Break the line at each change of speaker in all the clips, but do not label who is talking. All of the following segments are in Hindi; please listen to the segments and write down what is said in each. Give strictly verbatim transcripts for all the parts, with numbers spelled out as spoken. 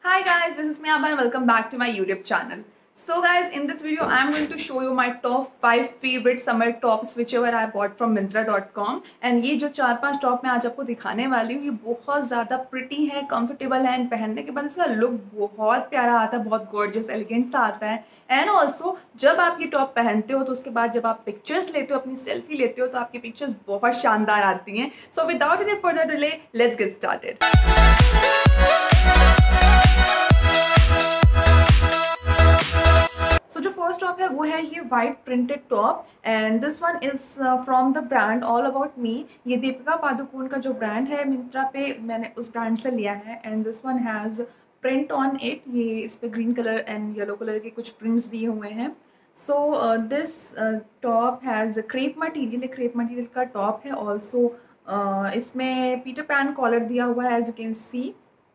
Hi guys, this is me Abha and welcome back to my YouTube channel. So guys, in this video I am going to show you my top five favorite summer tops whichever I bought from myntra dot com. And ये जो चार पांच टॉप मैं आज आपको दिखाने वाली हूँ ये बहुत ज़्यादा प्रिटी है, कंफर्टेबल है एंड पहनने के बाद इसका लुक बहुत प्यारा आता है, बहुत गॉर्जियस एलिगेंट सा आता है। एंड ऑल्सो जब आप ये टॉप पहनते हो तो उसके बाद जब आप पिक्चर्स लेते हो, अपनी सेल्फी लेते हो तो आपकी पिक्चर्स बहुत शानदार आती हैं। So without any further delay let's get started. So जो फर्स्ट टॉप है वो है ये white printed top and this one is from the brand all about me. ये दीपिका पादुकोण का जो ब्रांड है मिंत्रा पे, मैंने उस ब्रांड से लिया है। And this one has print on it, ये इस पे green colour and yellow colour के कुछ प्रिंट्स दिए हुए हैं। So this top has crepe material, crepe material का टॉप है। ऑल्सो uh, इसमें पीटर पैन कॉलर दिया हुआ है एज यू कैन सी।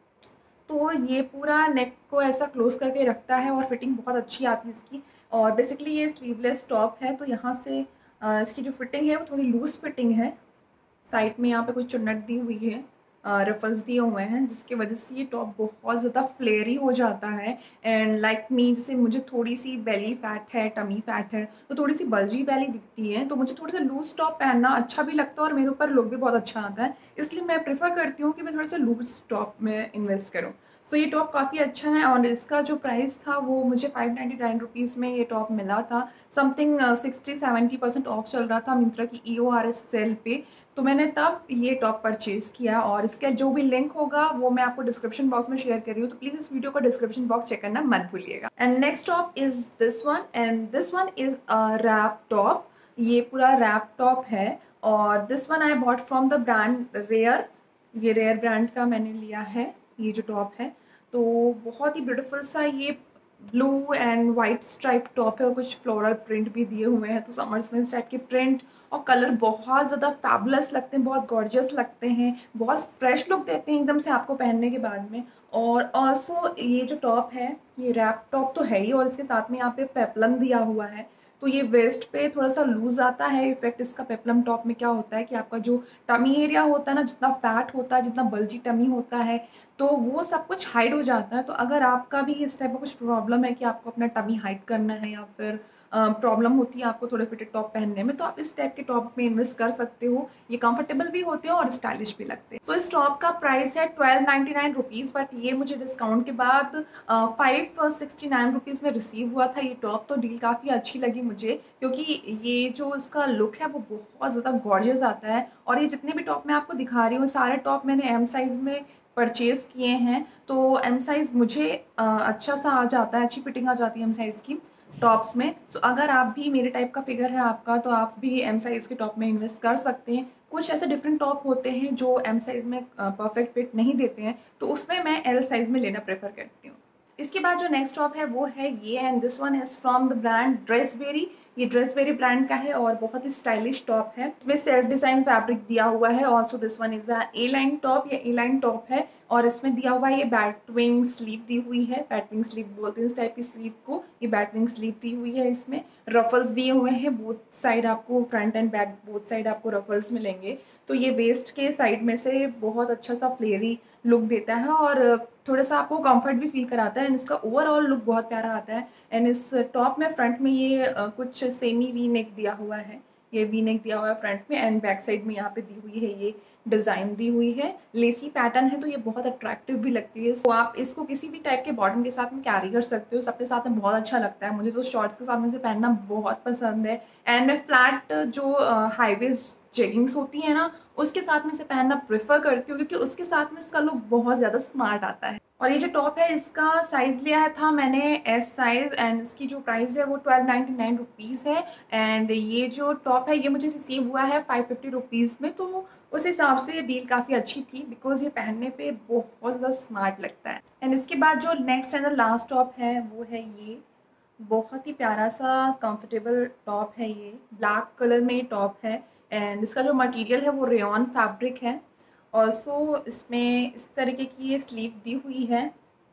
तो ये पूरा नेक को ऐसा क्लोज करके रखता है और फिटिंग बहुत अच्छी आती है इसकी। और बेसिकली ये स्लीवलेस टॉप है तो यहाँ से आ, इसकी जो फिटिंग है वो थोड़ी लूज फिटिंग है। साइड में यहाँ पे कुछ चुन्नट दी हुई है, रफल्स दिए हुए हैं, जिसकी वजह से ये टॉप बहुत ज़्यादा फ्लेयरी हो जाता है। एंड लाइक मी, जैसे मुझे थोड़ी सी बेली फैट है, टमी फैट है, तो थोड़ी सी बल्जी बेली दिखती है, तो मुझे थोड़ा सा लूज टॉप पहनना अच्छा भी लगता है और मेरे ऊपर लुक भी बहुत अच्छा आता है। इसलिए मैं प्रेफर करती हूँ कि मैं थोड़ा सा लूज टॉप में इन्वेस्ट करूँ। सो so, ये टॉप काफ़ी अच्छा है और इसका जो प्राइस था वो मुझे फाइव नाइन्टी नाइन रुपीज़ में ये टॉप मिला था। Something sixty seventy percent off चल रहा था मिंत्रा की E O R S sale पे, तो मैंने तब ये टॉप परचेज़ किया। और इसका जो भी लिंक होगा वो मैं आपको डिस्क्रिप्शन बॉक्स में शेयर कर रही हूँ, तो प्लीज़ इस वीडियो का डिस्क्रिप्शन बॉक्स चेक करना मत भूलिएगा। And next top is this one and this one is a wrap top. ये पूरा रैप टॉप है और this one I bought from the brand Rare. ये रेयर ब्रांड का मैंने लिया है ये जो टॉप है। तो बहुत ही ब्यूटीफुल सा ये blue and white stripe top है और कुछ फ्लोरल प्रिंट भी दिए हुए हैं। तो समर्स में इस टाइप के प्रिंट और कलर बहुत ज़्यादा फैबुलस लगते हैं, बहुत गॉर्जियस लगते हैं, बहुत फ्रेश लुक देते हैं एकदम से आपको पहनने के बाद में। और ऑल्सो ये जो टॉप है ये रैप टॉप तो है ही और इसके साथ में यहाँ पे पेप्लम दिया हुआ है, तो ये वेस्ट पे थोड़ा सा लूज आता है। इफेक्ट इसका पेप्लम टॉप में क्या होता है कि आपका जो टमी एरिया होता है ना, जितना फैट होता है, जितना बल्जी टमी होता है, तो वो सब कुछ हाइड हो जाता है। तो अगर आपका भी इस टाइप का कुछ प्रॉब्लम है कि आपको अपना टमी हाइड करना है या फिर प्रॉब्लम uh, होती है आपको थोड़े फिटेड टॉप पहनने में, तो आप इस टाइप के टॉप में इन्वेस्ट कर सकते हो। ये कंफर्टेबल भी होते हैं और स्टाइलिश भी लगते हैं। तो इस टॉप का प्राइस है twelve ninety nine rupees, but ये मुझे डिस्काउंट के बाद फाइव सिक्सटी नाइन रुपीज़ में रिसीव हुआ था ये टॉप। तो डील काफ़ी अच्छी लगी मुझे, क्योंकि ये जो इसका लुक है वो बहुत ज़्यादा गॉर्जियस आता है। और ये जितने भी टॉप मैं आपको दिखा रही हूँ सारे टॉप मैंने एम साइज़ में परचेज़ किए हैं, तो एम साइज़ मुझे अच्छा सा आ जाता है, अच्छी फिटिंग आ जाती है एम साइज़ की टॉप्स में। तो so, अगर आप भी मेरे टाइप का फिगर है आपका तो आप भी एम साइज़ के टॉप में इन्वेस्ट कर सकते हैं। कुछ ऐसे डिफरेंट टॉप होते हैं जो एम साइज़ में परफेक्ट फिट नहीं देते हैं, तो उसमें मैं एल साइज़ में लेना प्रेफर करती हूँ। इसके बाद जो नेक्स्ट टॉप है वो है ये and this one is from the brand Dressberry. ये ड्रेसबेरी ब्रांड का है और बहुत ही स्टाइलिश टॉप है। इसमें सेल्फ डिज़ाइन फैब्रिक दिया हुआ है। Also this one is a A line top, ये ए लाइन टॉप है और इसमें दिया हुआ है ये बैटविंग स्लीव दी हुई है। बैटविंग स्लीव बोलते हैं इस टाइप की स्लीव को, ये बैटविंग स्लीव दी हुई है। इसमें रफल्स दिए हुए हैं बोथ साइड, आपको front and back both side आपको रफल्स मिलेंगे। तो ये वेस्ट के साइड में से बहुत अच्छा सा फ्लेयरी लुक देता है और थोड़ा सा आपको कंफर्ट भी फील कराता है एंड इसका ओवरऑल लुक बहुत प्यारा आता है। एंड इस टॉप में फ्रंट में ये कुछ सेमी वी नेक दिया हुआ है, ये वी नेक दिया हुआ है फ्रंट में एंड बैक साइड में यहाँ पे दी हुई है ये डिज़ाइन दी हुई है। लेसी पैटर्न है तो ये बहुत अट्रैक्टिव भी लगती है। तो आप इसको किसी भी टाइप के बॉटम के साथ में कैरी कर सकते हो, सबके साथ में बहुत अच्छा लगता है। मुझे तो शॉर्ट्स के साथ में से पहनना बहुत पसंद है एंड मैं फ्लैट जो हाईवेज जेगिंग्स होती है ना उसके साथ में से पहनना प्रेफर करती हूँ, क्योंकि उसके साथ में इसका लुक बहुत ज़्यादा स्मार्ट आता है। और ये जो टॉप है इसका साइज़ लिया था मैंने एस साइज़ एंड इसकी जो प्राइस है वो ट्वेल्व नाइन्टी नाइन रुपीज़ है। एंड ये जो टॉप है ये मुझे रिसीव हुआ है फाइव फिफ्टी रुपीज़ में, तो उस हिसाब से ये डील काफ़ी अच्छी थी बिकॉज ये पहनने पे बहुत ज़्यादा स्मार्ट लगता है। एंड इसके बाद जो नेक्स्ट एंड लास्ट टॉप है वो है ये बहुत ही प्यारा सा कंफर्टेबल टॉप है। ये ब्लैक कलर में ये टॉप है एंड इसका जो मटेरियल है वो रेयॉन फैब्रिक है। ऑल्सो इसमें इस तरीके की ये स्लीव दी हुई है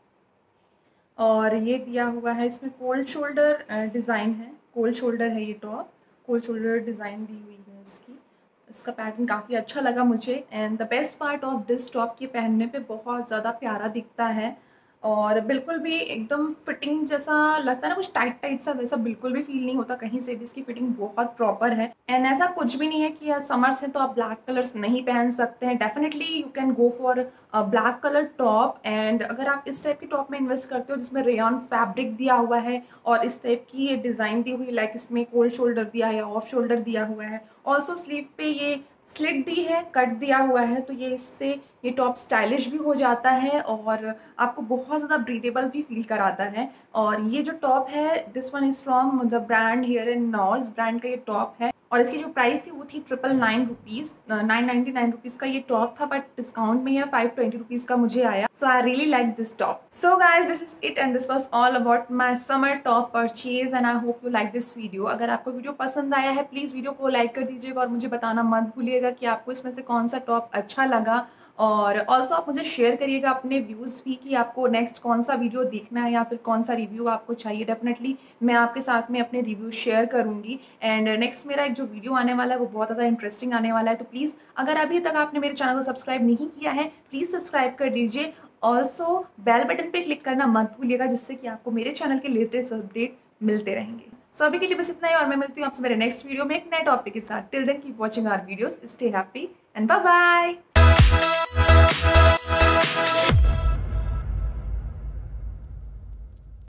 और ये दिया हुआ है इसमें कोल्ड शोल्डर डिज़ाइन है। कोल्ड शोल्डर है ये टॉप, कोल्ड शोल्डर डिज़ाइन दी हुई है इसकी। इसका पैटर्न काफ़ी अच्छा लगा मुझे and the best part of this top के पहनने पे बहुत ज़्यादा प्यारा दिखता है और बिल्कुल भी एकदम फिटिंग जैसा लगता है ना, कुछ टाइट टाइट सा, वैसा बिल्कुल भी फील नहीं होता कहीं से भी। इसकी फिटिंग बहुत प्रॉपर है एंड ऐसा कुछ भी नहीं है कि यार समर्स है तो आप ब्लैक कलर्स नहीं पहन सकते हैं। Definitely you can go for black colour top. And अगर आप इस टाइप की टॉप में इन्वेस्ट करते हो जिसमें रेयन फैब्रिक दिया हुआ है और इस टाइप की ये डिज़ाइन दी हुई, लाइक इसमें कोल्ड शोल्डर दिया है, ऑफ शोल्डर दिया हुआ है, ऑल्सो स्लीव पे ये स्लिट दी है, कट दिया हुआ है, तो ये इससे ये टॉप स्टाइलिश भी हो जाता है और आपको बहुत ज़्यादा ब्रीदेबल भी फील कराता है। और ये जो टॉप है, this one is from the brand Here and Now. इस ब्रांड का ये टॉप है और इसकी जो प्राइस थी वो थी triple nine rupees, nine ninety nine rupees का ये टॉप था, बट डिस्काउंट में यह फाइव ट्वेंटी रुपीज़ का मुझे आया। So I really like this top. So guys, this is it and this was all about my summer top purchase and I hope you like this video. अगर आपको वीडियो पसंद आया है प्लीज़ वीडियो को लाइक कर दीजिएगा और मुझे बताना मत भूलिएगा कि आपको इसमें से कौन सा टॉप अच्छा लगा। और ऑल्सो आप मुझे शेयर करिएगा अपने व्यूज़ भी कि आपको नेक्स्ट कौन सा वीडियो देखना है या फिर कौन सा रिव्यू आपको चाहिए। डेफिनेटली मैं आपके साथ में अपने रिव्यू शेयर करूंगी। एंड नेक्स्ट मेरा एक जो वीडियो आने वाला है वो बहुत ज़्यादा इंटरेस्टिंग आने वाला है, तो प्लीज़ अगर अभी तक आपने मेरे चैनल को सब्सक्राइब नहीं किया है प्लीज़ सब्सक्राइब कर दीजिए। ऑल्सो बेल बटन पर क्लिक करना मत भूलिएगा जिससे कि आपको मेरे चैनल के लेटेस्ट अपडेट मिलते रहेंगे। सो अभी के लिए बस इतना ही और मैं मिलती हूँ आपसे मेरे नेक्स्ट वीडियो में एक नए टॉपिक के साथ। Till then keep watching our videos, stay happy and bye bye.